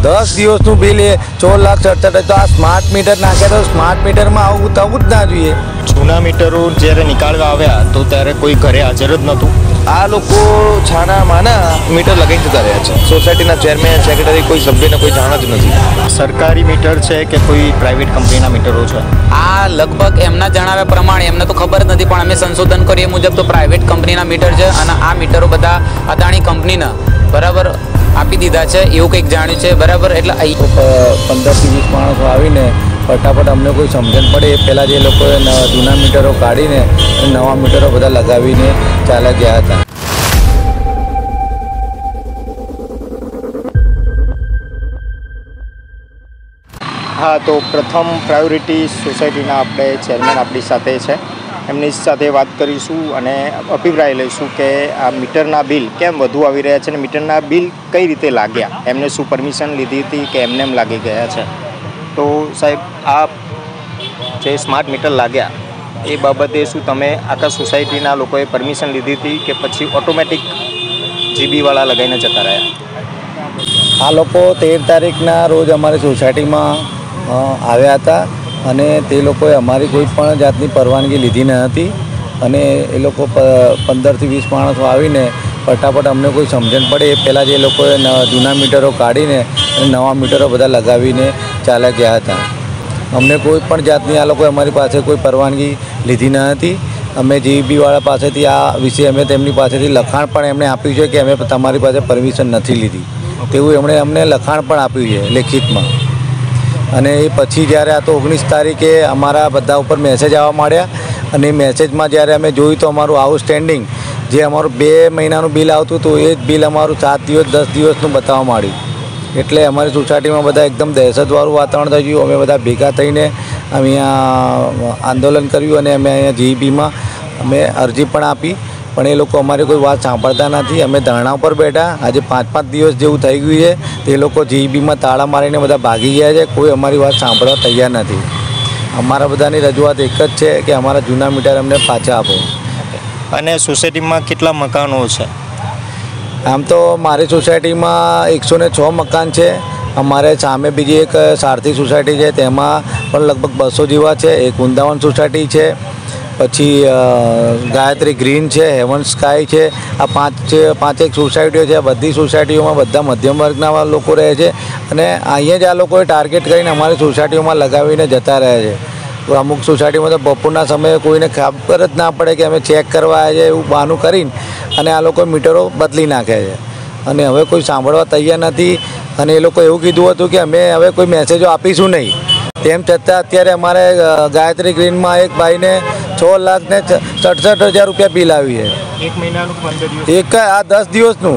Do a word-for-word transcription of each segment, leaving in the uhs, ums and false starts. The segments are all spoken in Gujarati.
દસ દિવસનું બિલ એ સોળ લાખ સડસઠ તો આ સ્માર્ટ મીટર નાખ્યા તો સ્માર્ટ મીટરમાં આવું થવું જ ના જોઈએ। જૂના મીટરો જ્યારે નીકાળવા આવ્યા તો ત્યારે કોઈ ઘરે હાજર જ નહોતું। આ લોકો છાના માના મીટર લગાવી જતા રહ્યા છે। સોસાયટીના ચેરમેન સેક્રેટરી કોઈ સભ્યને કોઈ જાણ જ નથી। સરકારી મીટર છે કે કોઈ પ્રાઇવેટ કંપનીના મીટરો છે? આ લગભગ એમના જણાવ્યા પ્રમાણે એમને તો ખબર જ નથી, પણ અમે સંશોધન કરીએ મુજબ તો પ્રાઇવેટ કંપનીના મીટર છે અને આ મીટરો બધા અદાણી કંપનીના બરાબર આપી દીધા છે એવું કંઈક જાણ્યું છે બરાબર। એટલે પંદરથી વીસ માણસો આવીને ફટાફટ અમને કોઈ સમજણ પડે એ પહેલાં જે લોકોએ જૂના મીટરો કાઢીને નવા મીટરો બધા લગાવીને ચાલ્યા ગયા હતા। હા, તો પ્રથમ પ્રાયોરિટી સોસાયટીના આપણે ચેરમેન આપણી સાથે છે, એમની સાથે વાત કરીશું અને અભિપ્રાય લઈશું કે આ મીટરના બિલ કેમ વધુ આવી રહ્યા છે અને મીટરના બિલ કઈ રીતે લાગ્યા, એમને શું પરમિશન લીધી હતી કે એમને એમ લાગી ગયા છે। તો સાહેબ, આ જે સ્માર્ટ મીટર લાગ્યા એ બાબતે શું તમે આખા સોસાયટીના લોકોએ પરમિશન લીધી હતી કે પછી ઓટોમેટિક જીબીવાળા લગાવીને જતા રહ્યા? આ લોકો તેર તારીખના રોજ અમારી સોસાયટીમાં આવ્યા હતા અને તે લોકોએ અમારી કોઈ પણ જાતની પરવાનગી લીધી ન હતી અને એ લોકો પંદરથી વીસ માણસો આવીને ફટાફટ અમને કોઈ સમજણ પડે એ પહેલાં જે લોકોએ જૂના મીટરો કાઢીને અને નવા મીટરો બધા લગાવીને ચાલ્યા ગયા હતા। અમને કોઈ પણ જાતની આ લોકોએ અમારી પાસે કોઈ પરવાનગી લીધી ન હતી। અમે જીબીવાળા પાસેથી આ વિશે અમે તેમની પાસેથી લખાણ પણ એમણે આપ્યું છે કે અમે તમારી પાસે પરમિશન નથી લીધી તેવું એમણે અમને લખાણ પણ આપ્યું છે લેખિતમાં। અને એ પછી જ્યારે આ તો ઓગણીસ તારીખે અમારા બધા ઉપર મેસેજ આવવા માંડ્યા અને એ મેસેજમાં જ્યારે અમે જોયું તો અમારું આઉટસ્ટેન્ડિંગ જે અમારું બે મહિનાનું બિલ આવતું હતું એ જ બિલ અમારું સાત દિવસ દસ દિવસનું બતાવવા માંડ્યું। એટલે અમારી સોસાયટીમાં બધા એકદમ દહેશતવાળું વાતાવરણ થઈ ગયું। અમે બધા ભેગા થઈને અહીંયા આંદોલન કર્યું અને અમે અહીંયા જીઈબીમાં અમે અરજી પણ આપી, પણ એ લોકો અમારી કોઈ વાત સાંભળતા નથી। અમે ધરણા ઉપર બેઠા, આજે પાંચ પાંચ દિવસ જેવું થઈ ગયું છે, તે લોકો જીઈબીમાં તાળા મારીને બધા ભાગી ગયા છે, કોઈ અમારી વાત સાંભળવા તૈયાર નથી। અમારા બધાની રજૂઆત એક જ છે કે અમારા જૂના મીટર અમને પાછા આપો। અને સોસાયટીમાં કેટલા મકાનો છે? આમ તો મારી સોસાયટીમાં એકસો ને છ મકાન છે। અમારે સામે બીજી એક સારથી સોસાયટી છે તેમાં પણ લગભગ બસો જેવા છે। એક વૃંદાવન સોસાયટી છે, પછી ગાયત્રી ગ્રીન છે, હેવન સ્કાય છે। આ પાંચ પાંચેક સોસાયટીઓ છે। બધી સોસાયટીઓમાં બધા મધ્યમ વર્ગના લોકો રહે છે અને અહીંયા જ આ લોકોએ ટાર્ગેટ કરીને અમારી સોસાયટીઓમાં લગાવીને જતા રહે છે। તો અમુક સોસાયટીમાં તો બપોરના સમયે કોઈને ખબર જ ના પડે કે અમે ચેક કરવા આવ્યા છે એવું બહાનું કરીને અને આ લોકો મીટરો બદલી નાખે છે અને હવે કોઈ સાંભળવા તૈયાર નથી। અને એ લોકો એવું કીધું હતું કે અમે હવે કોઈ મેસેજો આપીશું નહીં, તેમ છતાં અત્યારે અમારે ગાયત્રી ગ્રીનમાં એક ભાઈને છ લાખ ને સડસઠ હજાર રૂપિયા બિલ આવી છે। એક મહિનાનું પંદર દિવસ એક આ દસ દિવસનું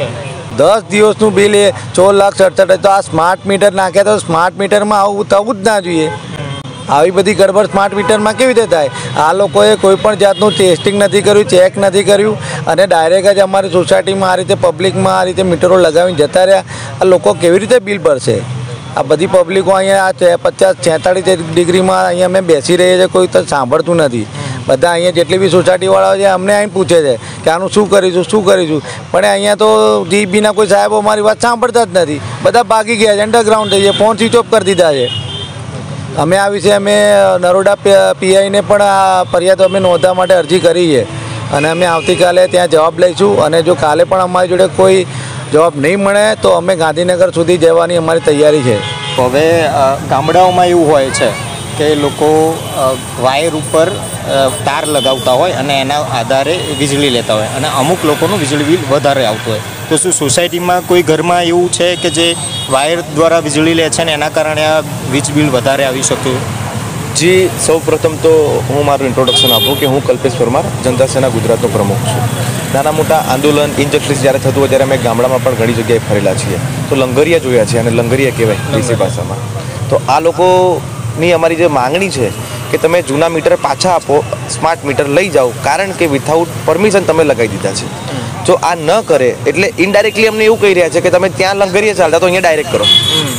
દસ દિવસનું બિલ એ સોળ લાખ સડસઠ તો આ સ્માર્ટ મીટર નાખ્યા તો સ્માર્ટ મીટરમાં આવું થવું જ ના જોઈએ। આવી બધી ગડબડ સ્માર્ટ મીટરમાં કેવી રીતે થાય? આ લોકોએ કોઈ પણ જાતનું ટેસ્ટિંગ નથી કર્યું, ચેક નથી કર્યું અને ડાયરેક્ટ જ અમારી સોસાયટીમાં આ રીતે પબ્લિકમાં આ રીતે મીટરો લગાવીને જતા રહ્યા। આ લોકો કેવી રીતે બિલ ભરશે? આ બધી પબ્લિકો અહીંયા આ પચાસ છેતાળીસ ડિગ્રીમાં અહીંયા અમે બેસી રહીએ છીએ, કોઈ તો સાંભળતું નથી। બધા અહીંયા જેટલી બી સોસાયટીવાળાઓ છે અમને આવીને પૂછે છે કે આનું શું કરીશું શું કરીશું, પણ અહીંયા તો જીબીના કોઈ સાહેબો અમારી વાત સાંભળતા જ નથી। બધા ભાગી ગયા છે, અંડરગ્રાઉન્ડ થઈ ગયા, ફોન સ્વિચ ઓફ કરી દીધા છે। અમે આ વિશે અમે નરોડા પીઆઈને પણ આ ફરિયાદ અમે નોંધવા માટે અરજી કરી છે અને અમે આવતીકાલે ત્યાં જવાબ લઈશું અને જો કાલે પણ અમારી જોડે કોઈ જવાબ નહીં મળે તો અમે ગાંધીનગર સુધી જવાની અમારી તૈયારી છે। હવે ગામડાઓમાં એવું હોય છે કે લોકો વાયર ઉપર તાર લગાવતા હોય અને એના આધારે વીજળી લેતા હોય અને અમુક લોકોનું વીજળી બિલ વધારે આવતું હોય, તો શું સોસાયટીમાં કોઈ ઘરમાં એવું છે કે જે વાયર દ્વારા વીજળી લે છે ને એના કારણે આ વીજ બિલ વધારે આવી શકે? જી, સૌ પ્રથમ તો હું મારું ઇન્ટ્રોડક્શન આપું કે હું કલ્પેશ પરમાર, જનતા સેના ગુજરાતનો પ્રમુખ છું। નાના મોટા આંદોલન ઇનજસ્ટિસ જ્યારે થતું હોય ત્યારે અમે ગામડામાં પણ ઘણી જગ્યાએ ફરેલા છીએ, તો લંગરિયા જોયા છે અને લંગરિયા કહેવાય દેશી ભાષામાં। તો આ લોકોની અમારી જે માંગણી છે કે તમે જૂના મીટર પાછા આપો, સ્માર્ટ મીટર લઈ જાઓ, કારણ કે વિથઆઉટ પરમિશન તમે લગાવી દીધા છે। જો આ ન કરે એટલે ઇનડાયરેક્ટલી અમને એવું કહી રહ્યા છે કે તમે ત્યાં લંગરિયા ચાલતા તો અહીંયા ડાયરેક્ટ કરો।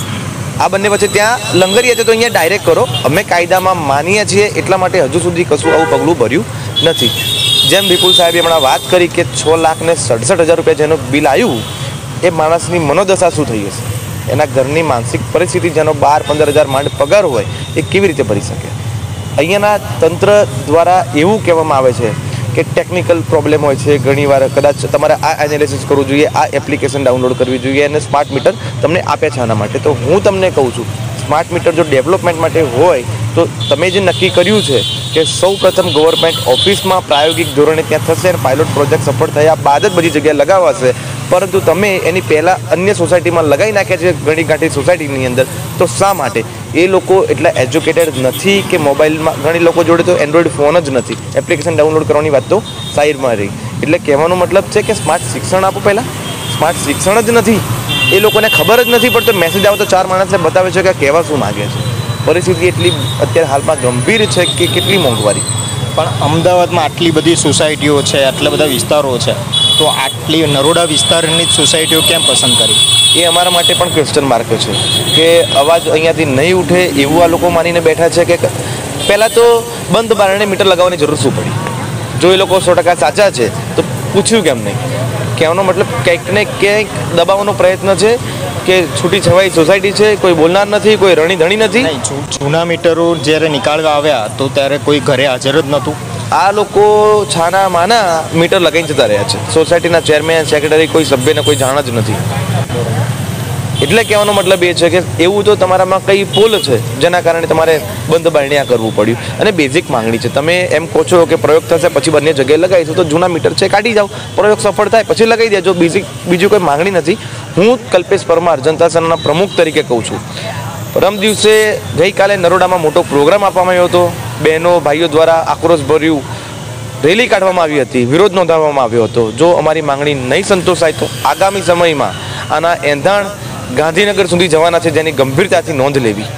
આ બંને વચ્ચે ત્યાં લંગરિયા છે તો અહીંયા ડાયરેક્ટ કરો। અમે કાયદામાં માનીએ છીએ એટલા માટે હજુ સુધી કશું આવું પગલું ભર્યું નથી। જેમ વિપુલ સાહેબે હમણાં વાત કરી કે છ લાખ ને સડસઠ હજાર રૂપિયા જેનું બિલ આવ્યું, એ માણસની મનોદશા શું થઈ હશે? એના ઘરની માનસિક પરિસ્થિતિ જેનો બાર પંદર હજાર માંડ પગાર હોય એ કેવી રીતે ભરી શકે? અહીંયાના તંત્ર દ્વારા એવું કહેવામાં આવે છે કે ટેકનિકલ પ્રોબ્લેમ હોય છે, ઘણીવાર કદાચ તમારે આ એનાલિસિસ કરવું જોઈએ, આ એપ્લિકેશન ડાઉનલોડ કરવી જોઈએ અને સ્માર્ટ મીટર તમને આપે છે આના માટે. તો હું તમને કહું છું, સ્માર્ટ મીટર જો ડેવલપમેન્ટ માટે હોય તો તમે જે નક્કી કર્યું છે કે સૌ પ્રથમ ગવર્મેન્ટ ઓફિસમાં પ્રાયોગિક ધોરણે ત્યાં થશે અને પાયલોટ પ્રોજેક્ટ સફળ થયા બાદ જ બધી જગ્યાએ લગાવાશે, પરંતુ તમે એની પહેલાં અન્ય સોસાયટીમાં લગાવી નાખ્યા છે ઘણી ગાંઠી સોસાયટીની અંદર. તો શા માટે? એ લોકો એટલા એજ્યુકેટેડ નથી કે મોબાઈલમાં ઘણી લોકો જોડે તો એન્ડ્રોઈડ ફોન જ નથી, એપ્લિકેશન ડાઉનલોડ કરવાની વાત તો સાઈડમાં રહી. એટલે કહેવાનો મતલબ છે કે સ્માર્ટ શિક્ષણ આપો. પહેલાં સ્માર્ટ શિક્ષણ જ નથી, એ લોકોને ખબર જ નથી પડતો. મેસેજ આવે તો ચાર માણસને બતાવે છે કે કહેવા શું માગે છે. પરિસ્થિતિ એટલી અત્યારે હાલમાં ગંભીર છે કે કેટલી મોંઘવારી. પણ અમદાવાદમાં આટલી બધી સોસાયટીઓ છે, આટલા બધા વિસ્તારો છે, તો આટલી નરોડા વિસ્તારની જ સોસાયટીઓ કેમ પસંદ કરી? એ અમારા માટે પણ ક્વેશ્ચન માર્ક છે કે અવાજ અહીંયાથી નહીં ઉઠે એવું આ લોકો માનીને બેઠા છે કે પહેલાં તો બંધ બારણે મીટર લગાવવાની જરૂર શું પડી? જો એ લોકો સો ટકા સાચા છે તો પૂછ્યું કેમ નહીં? કહેવાનો મતલબ કંઈક ને કંઈક દબાવવાનો પ્રયત્ન છે કે છૂટી છવાઈ સોસાયટી છે, કોઈ બોલનાર નથી, કોઈ રણી ધણી નથી. જૂના મીટરો જ્યારે નીકાળવા આવ્યા તો ત્યારે કોઈ ઘરે હાજર જ નહોતું. આ લોકો છાના માના મીટર લગાવીને જતા રહ્યા છે. સોસાયટીના ચેરમેન, સેક્રેટરી, કોઈ સભ્યને કોઈ જાણ જ નથી. એટલે કહેવાનો મતલબ એ છે કે એવું તો તમારામાં કઈ પોલ છે જેના કારણે તમારે બંધ બારણિયા કરવું પડ્યું. અને બેઝિક માંગણી છે, તમે એમ કહો છો કે પ્રયોગ થશે પછી બંને જગ્યાએ લગાવીશું, તો જૂના મીટર છે કાઢી જાઓ, પ્રયોગ સફળ થાય પછી લગાવી દેજો. બેઝિક બીજું કોઈ માંગણી નથી. હું કલ્પેશ પરમાર જનતા સેનાના પ્રમુખ તરીકે કહું છું, પરમ દિવસે ગઈકાલે નરોડામાં મોટો પ્રોગ્રામ આપવામાં આવ્યો હતો. બહેનો ભાઈઓ દ્વારા આક્રોશ ભર્યું રેલી કાઢવામાં આવી હતી, વિરોધ નોંધાવવામાં આવ્યો હતો. જો અમારી માંગણી નહીં સંતોષાય તો આગામી સમયમાં આના એંધાણ ગાંધીનગર સુધી જવાના છે, જેની ગંભીરતાથી નોંધ લેવી.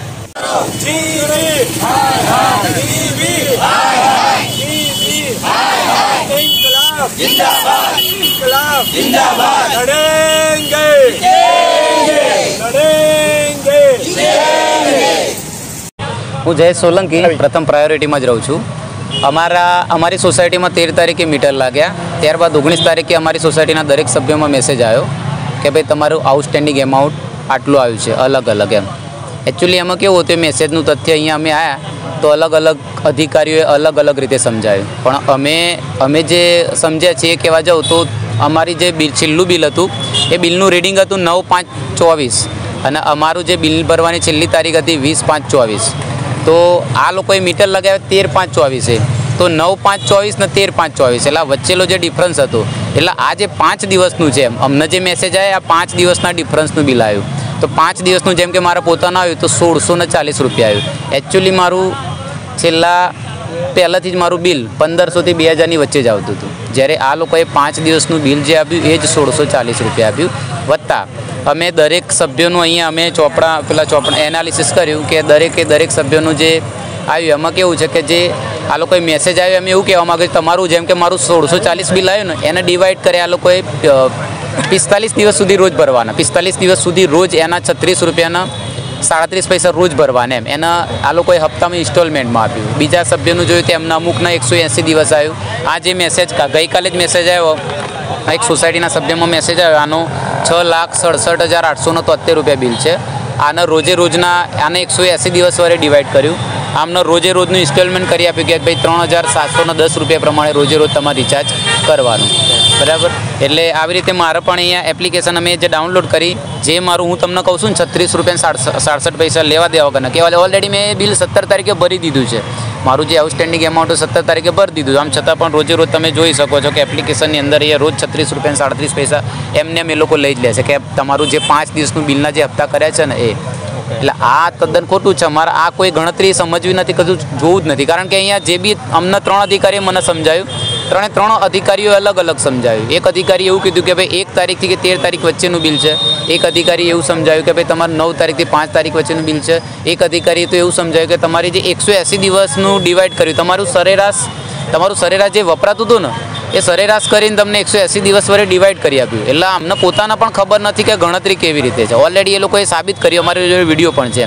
હું જયેશ સોલંકી પ્રથમ પ્રાયોરિટીમાં જ રહું છું. અમારા અમારી સોસાયટીમાં તેર તારીખે મીટર લાગ્યા, ત્યારબાદ ઓગણીસ તારીખે અમારી સોસાયટીના દરેક સભ્યોમાં મેસેજ આવ્યો કે ભાઈ તમારું આઉટસ્ટેન્ડિંગ એમાઉન્ટ આટલું આવ્યું છે અલગ અલગ એમ. એકચ્યુઅલી એમાં કેવું હતું, મેસેજનું તથ્ય અહીંયા અમે આવ્યા તો અલગ અલગ અધિકારીઓએ અલગ અલગ રીતે સમજાવ્યું, પણ અમે અમે જે સમજ્યા છીએ કહેવા જાઉં તો અમારી જે બિલ છેલ્લું બિલ હતું એ બિલનું રીડિંગ હતું નવ પાંચ ચોવીસ અને અમારું જે બિલ ભરવાની છેલ્લી તારીખ હતી વીસ પાંચ ચોવીસ. તો આ લોકોએ મીટર લગાવ્યા તેર પાંચ ચોવીસે, તો નવ પાંચ ચોવીસ ને તેર પાંચ ચોવીસ એટલે વચ્ચેલો જે ડિફરન્સ હતો, એટલે આ જે પાંચ દિવસનું છે અમને જે મેસેજ આવે આ પાંચ દિવસના ડિફરન્સનું બિલ આવ્યું. તો પાંચ દિવસનું જેમ કે મારા પોતાનું આવ્યું તો સોળસો ને ચાલીસ રૂપિયા આવ્યું. એકચ્યુઅલી મારું છેલ્લા પહેલાંથી જ મારું બિલ પંદરસોથી બે હજારની વચ્ચે જ આવતું હતું, જ્યારે આ લોકોએ પાંચ દિવસનું બિલ જે આપ્યું એ જ સોળસો ચાલીસ રૂપિયા આપ્યું. વત્તા અમે દરેક સભ્યોનું અહીંયા અમે ચોપડા પેલા ચોપડા એનાલિસિસ કર્યું કે દરેકે દરેક સભ્યોનું જે આવ્યું એમાં કેવું છે કે જે આ લોકોએ મેસેજ આવ્યો અમે એવું કહેવા માગ્યું તમારું જેમ કે મારું સોળસો ચાલીસ બિલ આવ્યું ને એને ડિવાઈડ કરે આ લોકોએ પિસ્તાલીસ દિવસ સુધી રોજ ભરવાના, પિસ્તાલીસ દિવસ સુધી રોજ એના છત્રીસ રૂપિયાના સાડત્રીસ પૈસા રોજ ભરવાના એમ. એના આ લોકોએ હપ્તામાં ઇન્સ્ટોલમેન્ટમાં આપ્યું. બીજા સભ્યોનું જોયું તો એમના અમુકના એકસો એંસી દિવસ આવ્યું. આ જે મેસેજ ગઈકાલે જ મેસેજ આવ્યો એક સોસાયટીના સભ્યમાં મેસેજ આવ્યો, આનો છ લાખ સડસઠ હજાર આઠસો ને તોતેર રૂપિયા બિલ છે. આના રોજે રોજના આને એકસો એંસી દિવસ વડે ડિવાઈડ કર્યું, આમને રોજે રોજનું ઇન્સ્ટોલમેન્ટ કરી આપ્યું કે ભાઈ ત્રણ હજાર સાતસો ને દસ રૂપિયા પ્રમાણે રોજે રોજ તમારે રિચાર્જ કરવાનું, બરાબર. એટલે આવી રીતે મારે પણ અહીંયા એપ્લિકેશન અમે જે ડાઉનલોડ કરી, જે મારું હું તમને કહું છું ને છત્રીસ રૂપિયા સાડસઠ પૈસા લેવા દેવા વગરના કહેવાય, ઓલરેડી મેં બિલ સત્તર તારીખે ભરી દીધું છે. મારું જે આઉટસ્ટેન્ડિંગ એમાઉન્ટ સત્તર તારીખે ભરી દીધું. આમ છતાં પણ રોજે રોજ તમે જોઈ શકો છો કે એપ્લિકેશનની અંદર એ રોજ છત્રીસ રૂપિયા સાડત્રીસ પૈસા એમને એમ એ લોકો લઈ જ લે છે કે તમારું જે પાંચ દિવસનું બિલના જે હપ્તા કર્યા છે ને એ. એટલે આ તદ્દન ખોટું છે. અમારે આ કોઈ ગણતરી સમજવી નથી, કશું જોવું જ નથી. કારણ કે અહીંયા જે બી અમને ત્રણ અધિકારીએ મને સમજાયું, ત્રણે ત્રણ અધિકારીઓએ અલગ અલગ સમજાવ્યું. એક અધિકારીએ એવું કીધું કે ભાઈ એક તારીખથી કે તેર તારીખ વચ્ચેનું બિલ છે. એક અધિકારીએ એવું સમજાવ્યું કે ભાઈ તમારે નવ તારીખથી પાંચ તારીખ વચ્ચેનું બિલ છે. એક અધિકારીએ તો એવું સમજાવ્યું કે તમારી જે એકસો એંસી દિવસનું ડિવાઈડ કર્યું, તમારું સરેરાશ તમારું સરેરાશ જે વપરાતું હતું ને એ સરેરાશ કરીને તમને એકસો એંસી દિવસ વડે ડિવાઈડ કરી આપ્યું. એટલે અમને પોતાને પણ ખબર નથી કે ગણતરી કેવી રીતે છે. ઓલરેડી એ લોકોએ સાબિત કર્યું, અમારી જોડે વિડીયો પણ છે એમ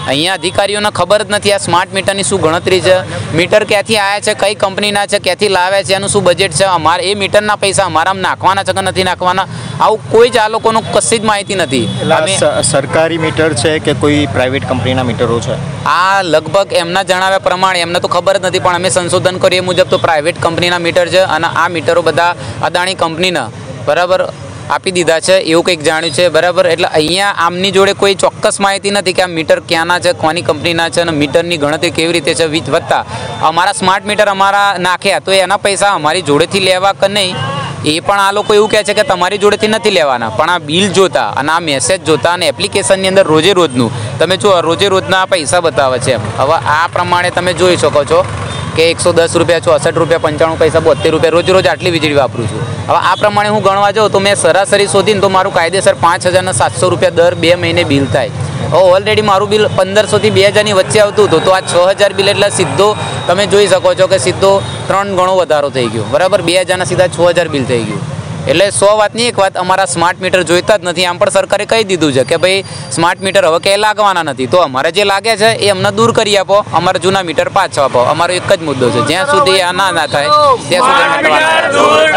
અહીંયા અધિકારીઓને ખબર જ નથી આ સ્માર્ટ મીટરની શું ગણતરી છે, મીટર ક્યાંથી આવ્યા છે, કઈ કંપનીના છે, ક્યાંથી લાવ્યા છે, એનું શું બજેટ છે, અમારે એ મીટરના પૈસા અમારામાં નાખવાના છે કે નથી નાખવાના, આવું કોઈ જ આ લોકોનું કશી જ માહિતી નથી. અમે સરકારી મીટર છે કે કોઈ પ્રાઇવેટ કંપનીના મીટરો છે? આ લગભગ એમના જણાવ્યા પ્રમાણે એમને તો ખબર જ નથી, પણ અમે સંશોધન કરીએ મુજબ તો પ્રાઇવેટ કંપનીના મીટર છે અને આ મીટરો બધા અદાણી કંપનીના બરાબર આપી દીધા છે એવું કંઈક જાણ્યું છે બરાબર. એટલે અહીંયા આમની જોડે કોઈ ચોક્કસ માહિતી નથી કે આ મીટર ક્યાંના છે, કોની કંપનીના છે અને મીટરની ગણતરી કેવી રીતે છે. વીજ વધતા અમારા સ્માર્ટ મીટર અમારા નાખ્યા તો એના પૈસા અમારી જોડેથી લેવા કે નહીં એ પણ આ લોકો એવું કહે છે કે તમારી જોડેથી નથી લેવાના, પણ આ બિલ જોતા અને આ મેસેજ જોતા અને એપ્લિકેશનની અંદર રોજે રોજનું તમે જો રોજે રોજના પૈસા બતાવે છે. હવે આ પ્રમાણે તમે જોઈ શકો છો કે એકસો દસ રૂપિયા ચોસઠ રૂપિયા પંચાણું પૈસા બોતેર રૂપિયા રોજ રોજ આટલી વીજળી વાપરું છું. હવે આ પ્રમાણે હું ગણવા જાઉં તો મેં સરાસરી શોધીને તો મારું કાયદેસર પાંચ હજારના સાતસો રૂપિયા દર બે મહિને બિલ થાય. હવે ઓલરેડી મારું બિલ પંદરસોથી બે હજારની વચ્ચે આવતું હતું તો આ છ હજાર બિલ એટલે સીધો તમે જોઈ શકો છો કે સીધો ત્રણ ગણો વધારો થઈ ગયો બરાબર. બે હજારના સીધા છ હજાર બિલ થઈ ગયું. એટલે સો વાતની એક વાત, અમારા સ્માર્ટ મીટર જોઈતા જ નથી. આમ પણ સરકારે કહી દીધું છે કે ભાઈ સ્માર્ટ મીટર હવે ક્યાંય લાગવાના નથી, તો અમારે જે લાગે છે એ અમને દૂર કરી આપો, અમારા જૂના મીટર પાછા આપો. અમારો એક જ મુદ્દો છે, જ્યાં સુધી આ ના ના થાય ત્યાં સુધી